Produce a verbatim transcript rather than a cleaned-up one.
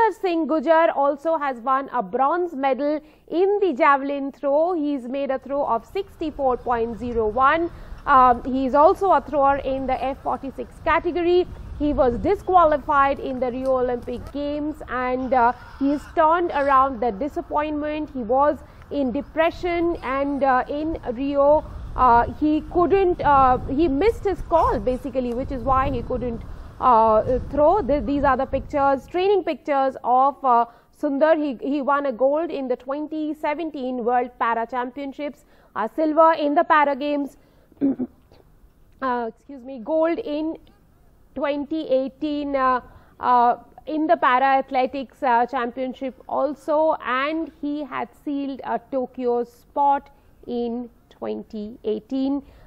Sundar Singh Gujjar also has won a bronze medal in the javelin throw. He's made a throw of sixty-four point zero one. Um, he is also a thrower in the F forty-six category. He was disqualified in the Rio Olympic Games, and uh, he's turned around the disappointment. He was in depression, and uh, in Rio uh, he couldn't, uh, he missed his call basically, which is why he couldn't uh, throw. The, these are the pictures, training pictures of uh, Sundar. He, he won a gold in the twenty seventeen World Para Championships, a silver in the Para Games, uh, excuse me, gold in twenty eighteen uh, uh, in the Para Athletics uh, Championship also, and he had sealed a Tokyo spot in twenty eighteen.